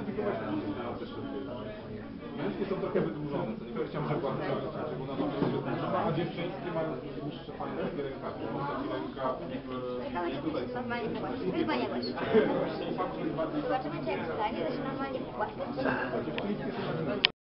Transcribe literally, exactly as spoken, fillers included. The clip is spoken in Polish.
Męskie są trochę wydłużone, co niektóre chciałem, żeby była wydłużona, bo na to jest wydłużona, a dziewczyńskie mają dłuższe fajne takie rękawy. Taki rękaw Ciekawe, czy to się normalnie płaci. Wyzwanie właśnie. Zobaczymy, czy jak wstanie, to się normalnie płaci. dziewczyńskie są